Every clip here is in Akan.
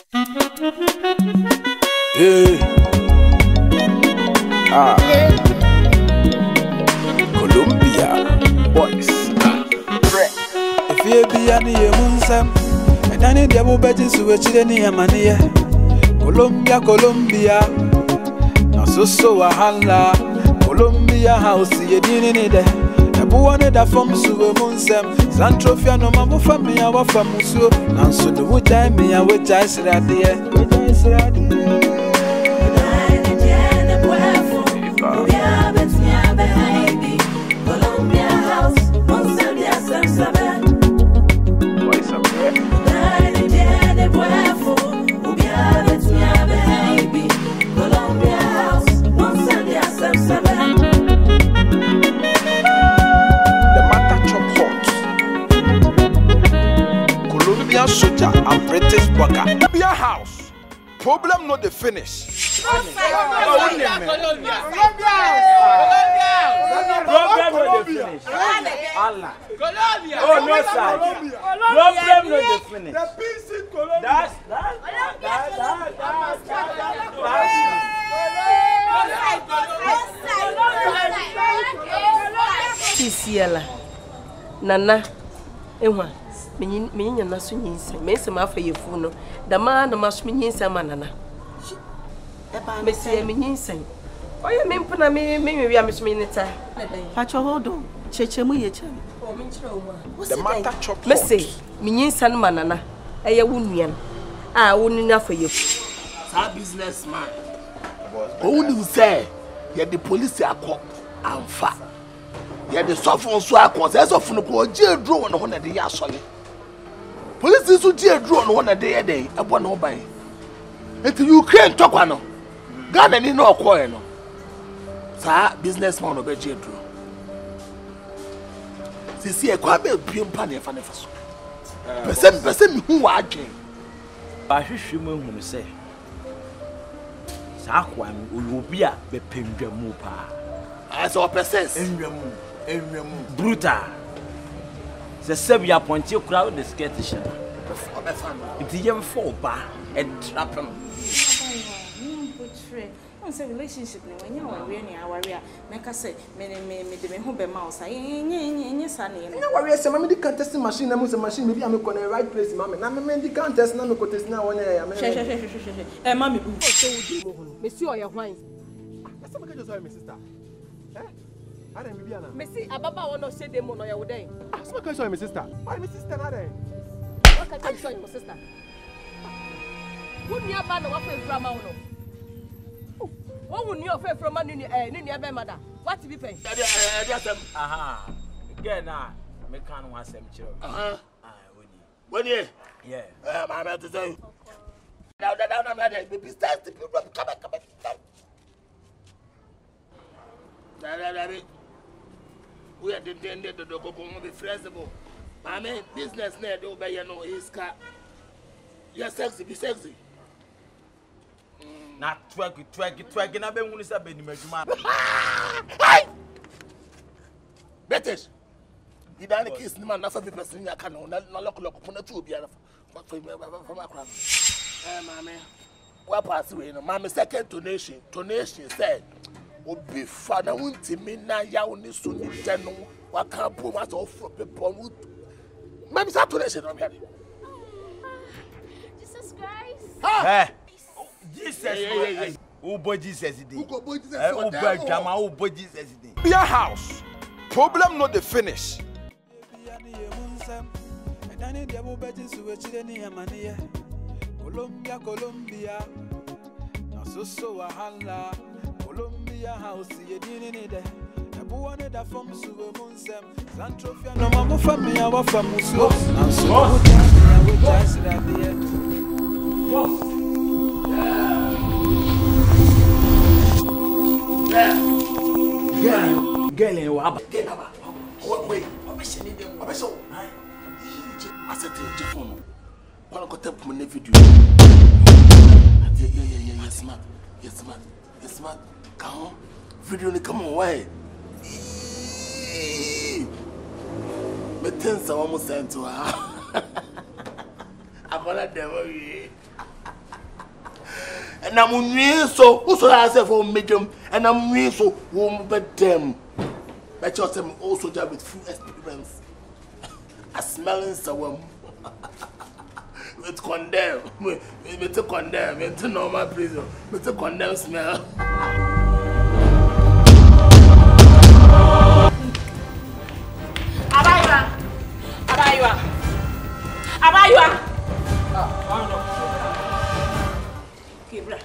Hey. Colombia boys. If you be any munsam, and I need your budget to which any money. Colombia. Now so a handla. Colombia house, you didn't need it. I wanted that from Suwe Munsam. Santrofia no mamma for me, our famuso. And so the wood time me, I would just that dear. Colombia house, Monsandia Sam. Voice of breath. Colombia house, Monsandia Sam. Soldier and British worker. Colombia house. Problem not the finish. Problem not the finish. Allah. Colombia. Oh no side. Problem not the finish. The peace in Colombia. That's Nana. Ewa. Meaning na so nyinsa me se ma fa yefu no da ma na ma so nyinsa manana me se me nyinsa oye me mpuna me wi am so me nita pacho hodo chechemu ye chem o me nchira o ma the matter chop me se me nyinsa no manana eye wo nuan a wo ni na fa yefu sa businessman o wonu say ye the police akọ amfa ye the sofon so akọ say sofon ko je dro no ho na de ya asole police is to drone one a day, a one no by. If Ukraine talk one, Ghana need no coin. Sir, businessman of a jet drone. See a Quappiah pin panny for never. Person who are Jane. I wish you who say Sakwan will be a Pindra Mupa. I saw persons in brutal. The Serbia point you crowd the sketch. It's a young four bar and trap him. It's a relationship when you are really our area. Make us say, me who be mouse. I ain't sunny. No worry, some of the contesting machine, I'm a machine, maybe I'm going to the right place, mamma. I'm a the contest, no contest now. When I am mammy, Monsieur, your wine. That's what I just saw, my sister. I don't be Anna. Messi, Ababa, one of say them on your day. That's what I saw, my sister. Why, my sister, not there? What can I show your sister? Who near Banner from Mauno? What would you offer from Nini mother? What to be paid? Aha. Again, I can't want some children. When you? Yeah. I'm about to say. Now, I'm at it. Baby, start the people. Come back. We are the intended to go home be flexible. I mean, business net over here no is car. You're sexy, be sexy. Not twerk, and I've been when it's a baby, man. British. You don't kiss the man, not for the person you can not lock upon a tube. What for my crowd? Mammy. What pass away? Mammy, second donation said. Be fun. I want to me now. Ya only soon you know what can't pull us off from the pond. Maybe Saturday. Jesus Christ. Ah, Jesus. Oh, boy, Jesus. Oh, boy, Jesus. Colombia house. Problem not the finish. Colombia. Now so a handla. Colombia house, you didn't need it. I wanted that from Suwe Munsam. Santrofia no mamma for me, our famuso. And so I would just that dear. Wait, I said, take phone. One got up from the video. Yes, man. Yes, man. Come on. Video, come on, why? My things are almost sent to her. I'm gonna demo you. and I'm winning so also I say for medium and I'm winning so won't bet them. But you them also job with full experience. I smelling someone. With condemn. We to condemn into normal prison. We to condemn smell. Abaywa. Okay, bra.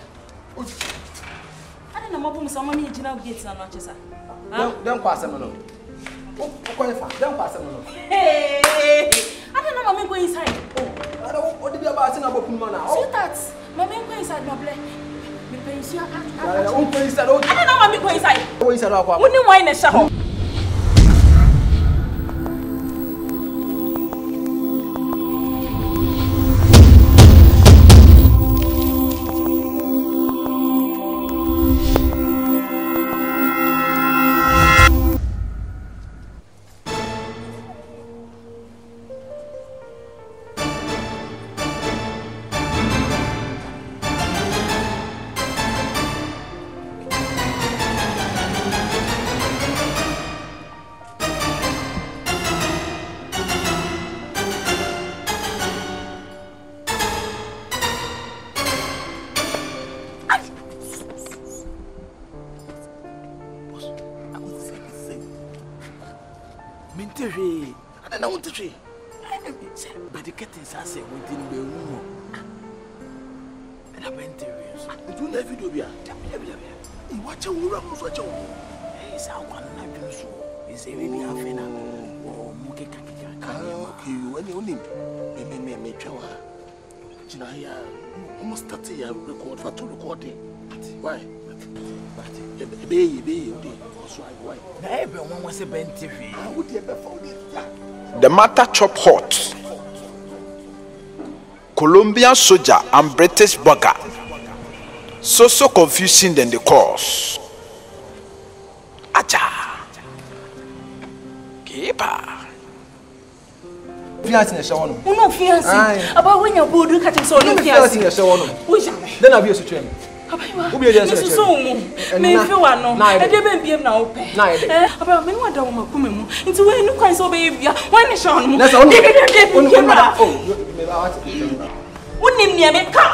I don't know mabum sama mi gina gate na no chesa. Don't pass them no. Don't pass them no. Hey. I don't know mama go inside. Oh, I don't what did be about in about man now. See that? Mama go inside my ble. Me pension I don't go inside. I don't know mama go inside. Go inside akwa. Woni wine na sha ho. I don't want to tree. But the curtains are saying within the room. And I went there. Do not video. You watch a woman who's watching. It's our one night. It's a baby Afena or Muke Kaka. When you only me travel. Jinaya almost 30 years record for 2 recording. Why? But baby, why? Everyone was a bench. How would you ever found it? The matter chop hot. Colombian soldier and British burger. So confusing than the cause. Acha. Keeper. Fiance in show no. No fiance. About when your bodu catching so no fiance in show no. Then I be a situation. Who be there so mo. Me feel one no. E dey be biem na ope. About me no da wo makome mu. Nti we no kwan so be bia. When show no. Na so no. Oh, me ba what. Unim ne me ka.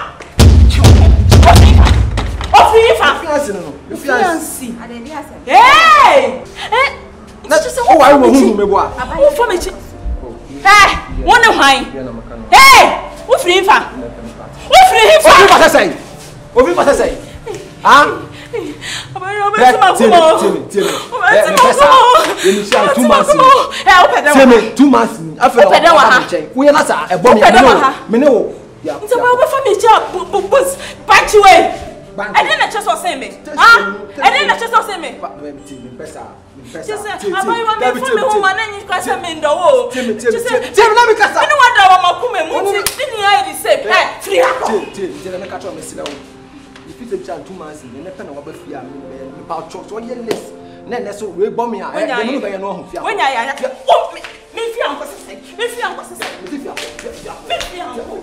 Ofifa. Fiance no. Fiance. Ade bi asem. Hey! Na just oh why wo hu me bo a. Wo for me chi. Hey! Won ne hwan? Hey! Wo fifa. Wo fifa. Obi pasa say. Obi pasa say. Ah? Abayo be se makumo. Tell me. Me say 2 months. Eh, ope da wa. Tell me 2 months. Afa ope da wa ha. Wo ye na sa e bo me ne wo. Nti ba be fa me cha bus banchi way. I didn't just say me. Ah? I didn't just say me. Just say abayo me for me wo man anyi kwasa me ndo wo. Just say tell me na me kasa. Me no wonder wa makume mu nti ni ya the same. Hey, free up. Tell me catch me sila wo. If you say 2 months, then na pena wo ba fia me pa chok so ye less. Na so we bomb me ah. Dem no be ye no ho fia. When ya oh me fia nko sese. Me fia nko sese. Me fia nko.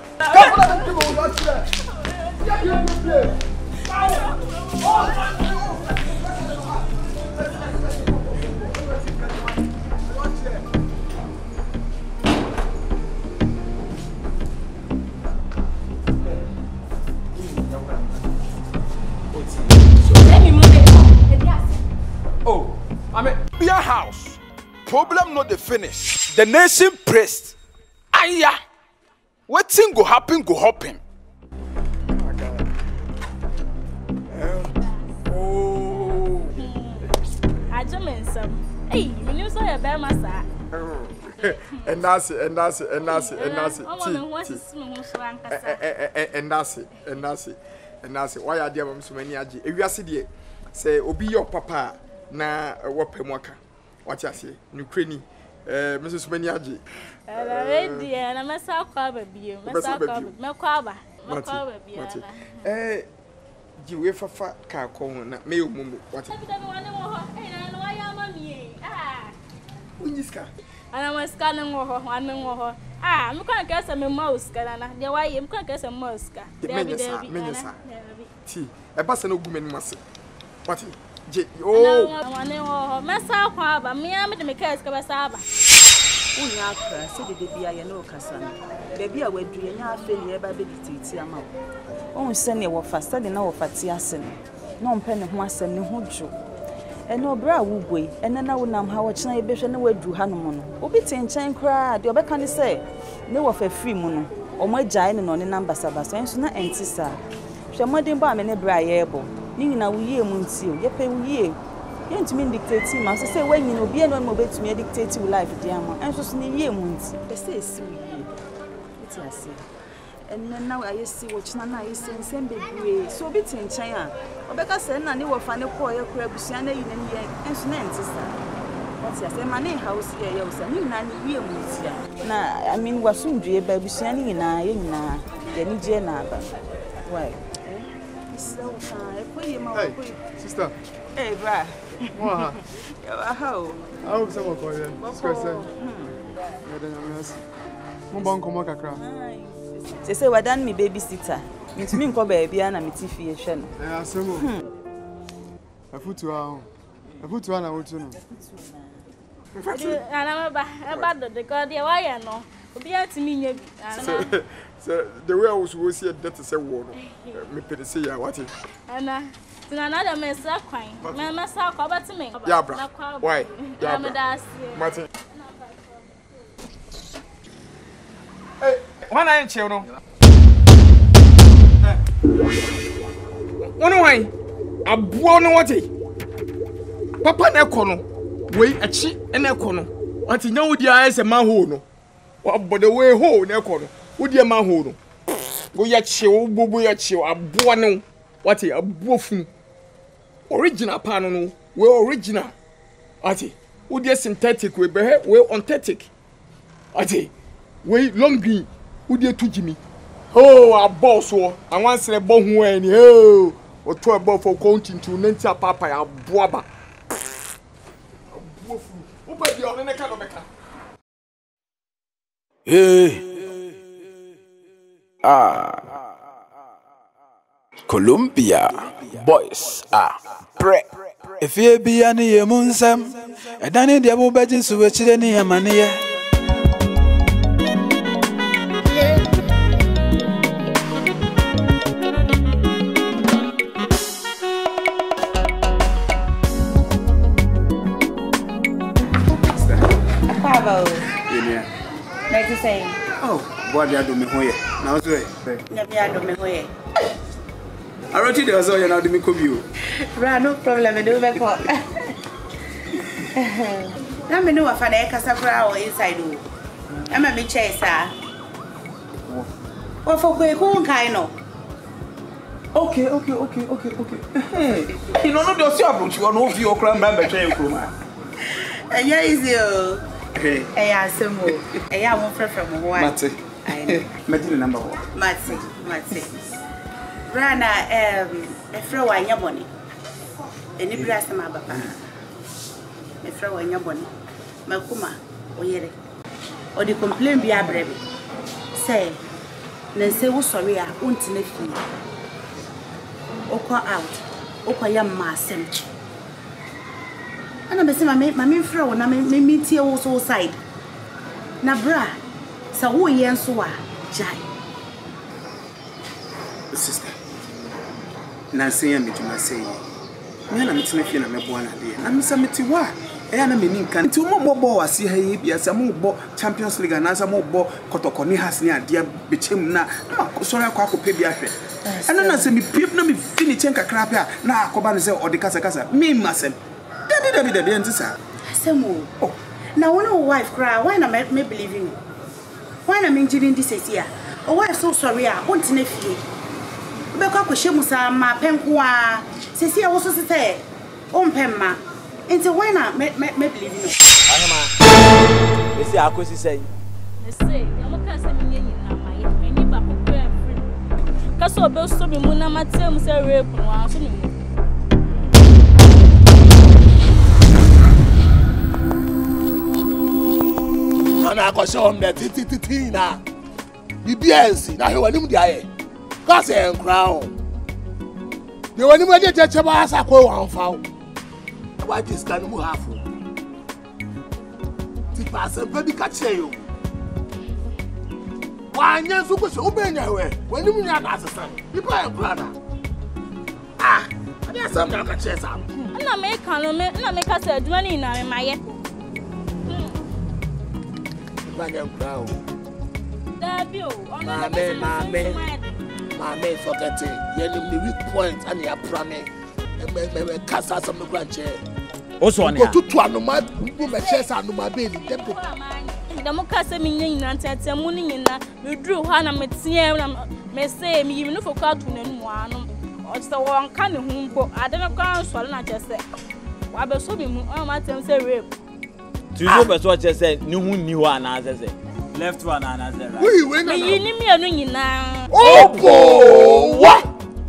Oh, I'm Be a house. Problem not the finish. The nation pressed. Aya. What thing go happen? I just mean some. Hey, when you saw your bear massa. And that's it. And that's it. Why are there so many aji? If you are see say obi your papa na wapemwaka. What you say? Ukraine. Mrs. Maniaji. Dear, na masa kwa baby. Masa kwa makwaba. Makwaba bia. Jiwe fafa ka ko na me mumu. What? Why am I? Unjiska. ana mo ska ne ngo ho ane ngo ho ah me kan ka se me mouse ka na de wa ye me kan ka se mouse ka Debbie ti e ba se no gumeni mase pati je oh ane ngo ho me sa kwa ba me am de me ka ska ba sa ba unya akra se de bia ye no kasa no de bia wadu ye nya afa ni e ba be dititi ama wo se ne wo fa study na wo fati ase no mpe ne ho ase ne ho dwo ene obra wugoi ene na wonam ha wo chena ye behwe ne wadu ha no mo no obi tenchen kra de obeka ne se ne wo fa free mu no omo agyae ne no ne number sabasa enso na enti sa hwe modin ba me ne bra ye ebo ni nyina wo yie mu nti o ye pe wo yie yentumi dictate ma so say when you no be no mo betumi dictate your life dia ma enso so ne yie mu nti be say si wo yie eti ase enne na aye si wo china na aye si nsem bebre so obi tenchen a obeka say na ne wo fa ne ko ye kura busua na yi na ne enso na enti sa eti ase ma ne house ye ye usa ni na ne yie mu nti na I mean wasundue ba busua ni na ye nyina ye ni je na aba why so hey sister hey bra wow how I hope someone call you this person mo bon komo kakra say wadan me babysitter ntimi nko ba bia na metifi ye hwe no asemo afutu na wotu no ana ba do de ko de wa ye no obi atimi nya bi so the way I was see that say wo no me pede say ya what ana tina na da me sa kwan me sa kwa batime ya bra why ya bra Martin hey when I chill no wono wan abuo no what papa na ekono wei achi na ekono ati nya wodi ayese manhole no wabode we hole na ekono wodi manhole no go ya chiwo bobo ya chiwo abuo no what abuo funu original pan no we original ati wodi synthetic we be we synthetic ati we long green wodi tujimi oh a boss wo anwan sere bo hu ani oh o to ebo for counting to nanti papa ya boaba abuofu wo ba bi o ne ka no beka Colombia boys pre if you be any yemunsem edani de abo beji so we chire ni yamane ye Like to say, oh, what do you do me here? Now, sorry. Never do me here. I wrote you there, so you know, do me come you. No problem, I do my part. Let me know if I can surprise inside you. I'm a chaser. Or for who kind of. Okay. You know, not your approach, you are no view or crime member. Yeah, is you. I some more. I won't from one. Matty, number one. Matty. Rana, a throw on your money. Any brass my papa. A throw on your money. Makuma, or yere. Or the complaint be a brave. Say, Nancy was sorry, I won't in a fee. Or call out. Or young massem. And I'm saying, my main throw, and I may meet here also side. Nabra, so who yen so jai. Sister, Nancy and me to my say, Nana, it's me feeling a one idea. I'm Samity wa. And I mean, can two more ball, I see her, yes, a more ball, Champions League, and as a more ball, Kotokoni has near dear Bichim na, sorry, I could pay the and then I say, me peep no me finish a crap here, now Coban or the Casa, me myself. Debbie, and this. Oh, now one old wife cry, why not me believe in me? Why not mentioning this here? Oh, I'm so sorry, I want to nephew. Becca Kushimusa, my penqua, Cecilia also say, Pemma. And so why not me believe in me? They say Akwes is saying. They say, I'm a cousin in my neighbor. Casso Bells to be Muna Matem, say, rape. na ko show me titi na BBS na he wani mu dia cause en crown the wani mu dey cheche ba asa ko wan fa what is can mu half ti pass baby ka che yo wanya so ko so obenya we wani mu nya na asesa people en crown ah ade sam na ka che sam na me kan no me na me ka se aduma ni na me maye banya crown Dabio, Mame, forget it. You know the weak point and your promise. Me casa some grandche. Also, go to anoma, go my chest and my baby. The mocasa meaning that a morning you drew Hannah Metsier, may say me even for cartoon and one. Or the one kind of whom I don't know, so I just say. Why be so be my time say rape? To you, but what you said, no one knew one as I said. Left one and as a we win. You need me a now. Oh, what?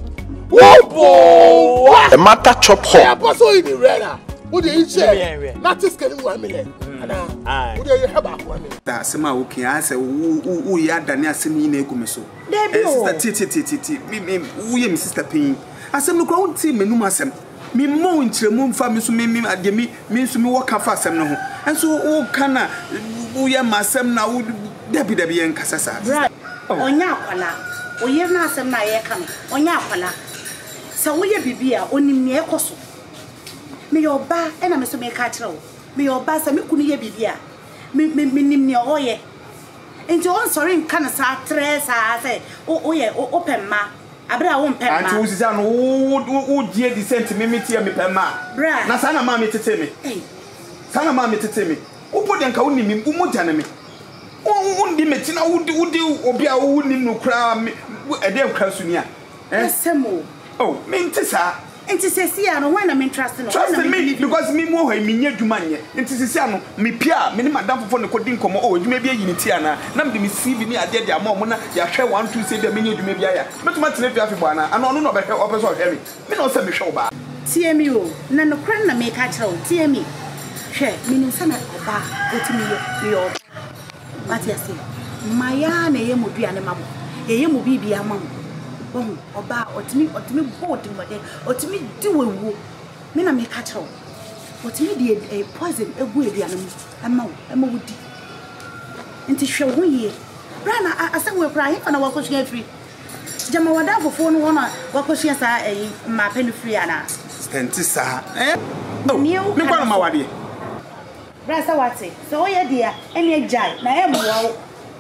The matter chop hot. What's all in the red? What do you say? Not just getting 1 million. What do you have about 1 million? That's my okay. I say, who ya done as me in a gumeso. Sister me, Sister Pin. I said, look, I won't see me no masem. Me mo into moon family so me means to me walk fast no. And so oh kana we are masem now Debbie and Casasa. Right. Onya kwala. Oye na asem na ye ka no. Onya kwala. Sa wo ye bibia oni me ekoso. Me yo ba e na me so me ka kire wo. Me yo ba sa me kunu ye bibia. Me nim ne oye. Enti on sorry nka na sa tre sa say oye open ma. Abra won pema. Anti wo sisa no wo die decent me tie me pema. Na sana ma me tete me. Sana ma me tete me. Wo podi anka woni mi mo jane me. Wo ndi meti na wo obi a wo nim no kra me e dey kra sunia. Semo. Oh, me ntisa. Enti sesia no when am interested no. Trust me because me mo ha me nya dwuma nye. Enti sesia no me pia me ni madam fofo ne kodi nkomo oh dwuma bia yini tia na na me CV ni ade dia ma mo na ya hwe 1 2 say bia me nya dwuma bia ya. Metuma tene pia fi bwana. Ano no be hwe opeso hwe me. Me no say me hwe oba. Tie me o. Na no kran na me ka kire o. Tie me. Hwe me ni sana oba otimi yo. What you say? Maya na ye mo dua ne mamo. Ye mo bibia mamo. Bon oba otimi board ngode otimi di wewu me na me ka kire otimi di poison egu aduane mu ama wudi nti hwe ho ye brana asanwe kra he fa na wakohwe free jama wada fofo no wona wakohwe sa ma pen free ana stenti sa me kwa ma wade brasa wate so ye dia ene jai na e mowo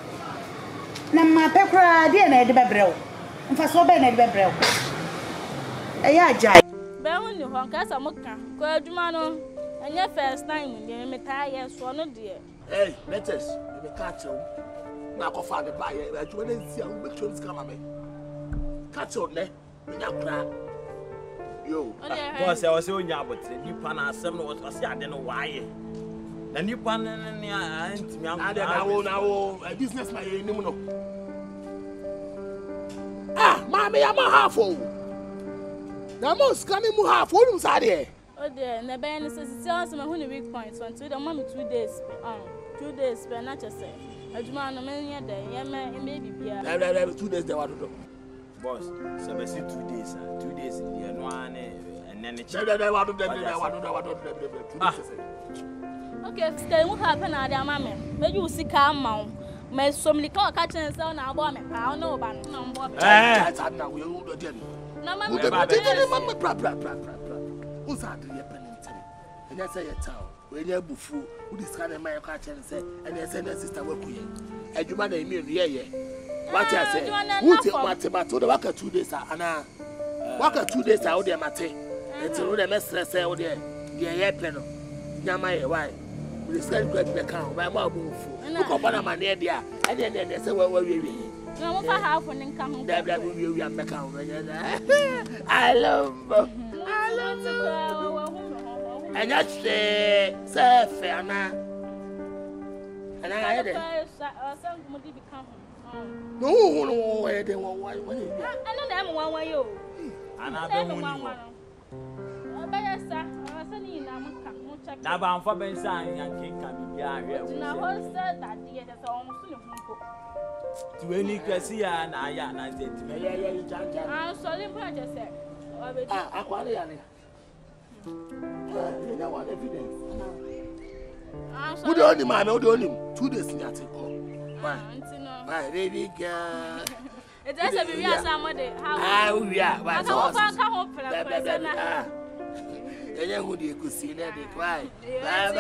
na ma pe kra dia na e de bebreo mfa so be na de bebreo e ya jai be woni ho nka sa muka ko aduma no enye first time ndi me taye so no de hey letters me catch you na ko fa de ba ye aduma na nsia wo make sure this come me catch you ne me nya kra yo boss I was onya abotre nipa na asem no was ade no waye na nipa ne antimi am na wo business man ye nim no Mama, I'm a half old. The most coming mu half old inside. Oh, dear, the band is a week points until the mommy 2 days. 2 days, but not just say. A man, a million day, maybe be 2 days. They want to do. Boss, so I see 2 days, 2 days in the one, and then it's okay, stay what happened at their mamma. Maybe you see calm mount. Me so many call catching so na abo me pa no ba no mbo na we do dem na mama who said the penalty and I say town we nya bufu who this kind of man catching say and I say na sister we kuye adwuma na emi ye what I say who take mate the waka 2 days ana waka 2 days how dey mate until we dey stress say we dey ye pe no nyama ye why we say go be kan ba ma bufu ko bana ma ne dia and then say we no mo fa half on nka ho we am be kan I love and that's say fair na and I had it no I dey one I know them one yo and I be hu ni Eba yes sir, asani na mo check Na ba amfa ben san yankin ka bibia ahwe. Na hostel that dey just on so ne hunko. Ti we ni kwasi ya na aya na zeti. Me ye janja. Ah salinko just say. Akwale ya ne. You know what evidence? Who the only man? Who the only 2 days in that call? Why? My baby girl. It does a baby as somebody. How we are. Why? Then who do you see that? Why? Bye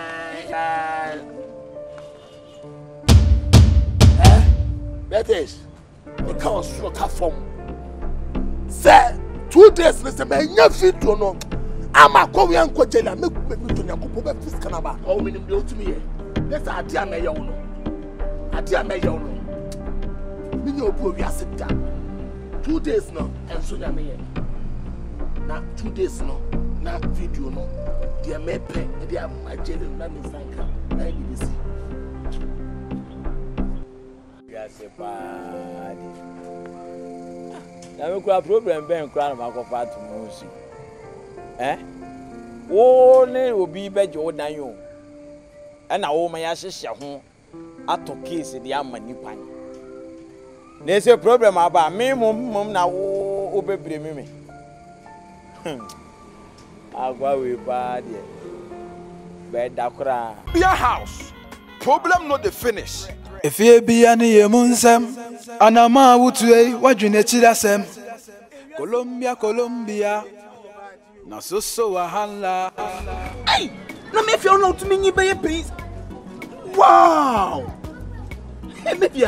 bye. That is the council form. Sir, 2 days, Mr. Man, you fit to know. I'm a Korean coachella, make me to Yakuba Fiskanaba. Oh, we do to me. That's a dear mayor. A dear mayor. Minyo Korea sit down. 2 days now, and soon I may. Now, 2 days now, now video no. Dear Mepe, dear my children, let me thank her. I need to see. Yes, a party. Now, we got a problem being crowned of our to music. Eh? Oh, will be better or than you. And I owe my ashes home at to kiss the Amani Pan. There's a problem about me, mum, now, oh, baby, me. I'll go with bad. Bed be a house. Problem not the finish. If you be any munsem, and a man would say, what you need to say. Colombia. Na so a handler. Hey, no me if you know to me by a piece. Wow. Hey, maybe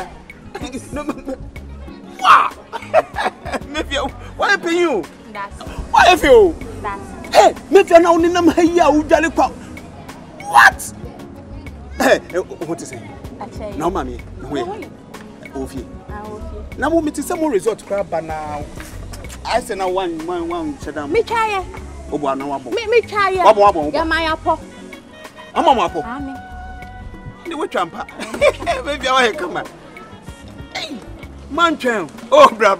wow. Maybe what happened you? That's what if you? That's hey, maybe you now in them here who jolly pop. What? Hey, what is it? No, mommy. Wait. Ofi. Now we meet some more resort crab now. I say now one shadam. me try. Obo na wabo. Me try. Wabo. Ya my apple. Mama apple. Amen. Ni we trampa. Maybe I come on. Hey, man tram. Oh, bra.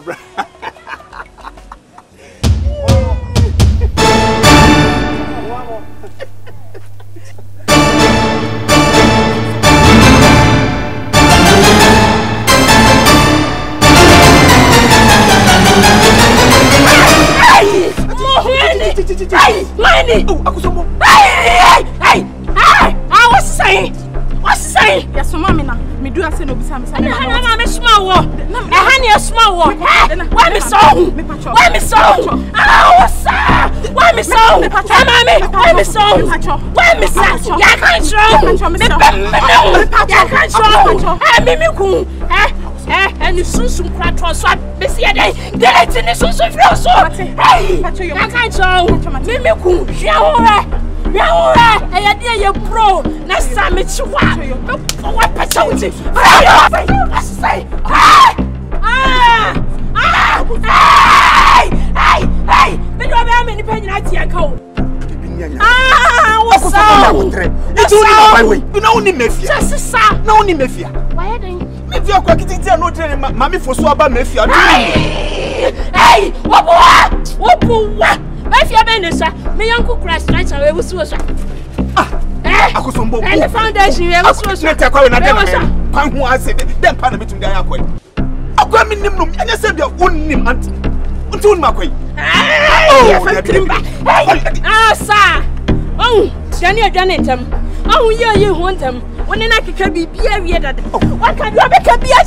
Money! Oh, Akusomo! Hey! What's saying? Yes, mommy, now. Me do I say no, Bissam? I'm small one. A honey, a small one. Why me so? Why me so? Why me so? Why me so? Why me so? Ya can't show. Ya can't show. Hey, me cool. And the soon crack for swap. Miss ye day. Get in the soon so. Hey, I can't show. Me cool. I had your bro. Next time it's what? What patchouli? What's say? Hey! But do I have any penny at your coat? What's up? You know, only Mefia. No, only Mefia. Why are they? If you're quite no telling Mammy for Swaba Mefia. Hey! What? If you're Benisha, my uncle crashed right away with suicide. And the foundation, you was not a coin. I said, then Panama to Gayakwe. I'll go in him, and I said, your own name, Auntie. Until Macquay. Sir. Oh, Daniel Janetum. Oh, you want them. When I can be beer that. What can you make a beer?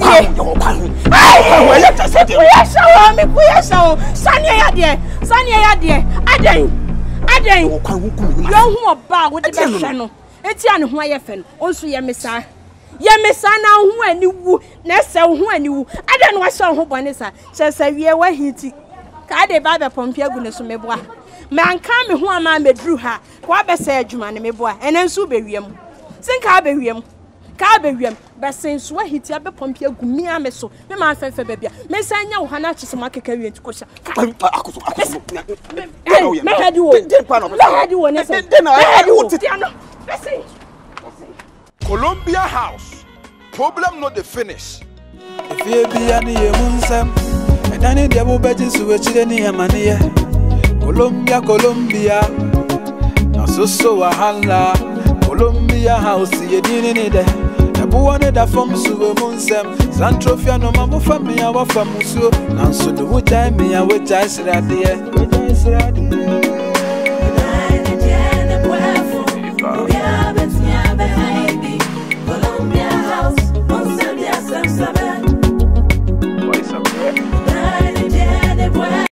We are so Sanya, Aden. You who about with the channel. It's young who I have also Yamisa. Yamisa now who and you, Nessa who and you. I don't know what song who Bonessa says a year where he Kade Baba Pompia goodness to me boy. Man come who am I made drew her. Quappiah said Juman me boy, and then so be him. Sing Carberry, but since what he tell Pompia Gumia Meso, the man for baby. Miss Anya Hanachi market carry into Kosha. May I do it? Columbia House. Problem not the finish. If you be any munsem, and any devil bedges to which any mania. Columbia. Now so wahala Columbia house ye dini de Ebuwane da fam suwe munsem Santrofia no mamu fami ya wafa musuo Nanso no wujai mi ya wujai sirade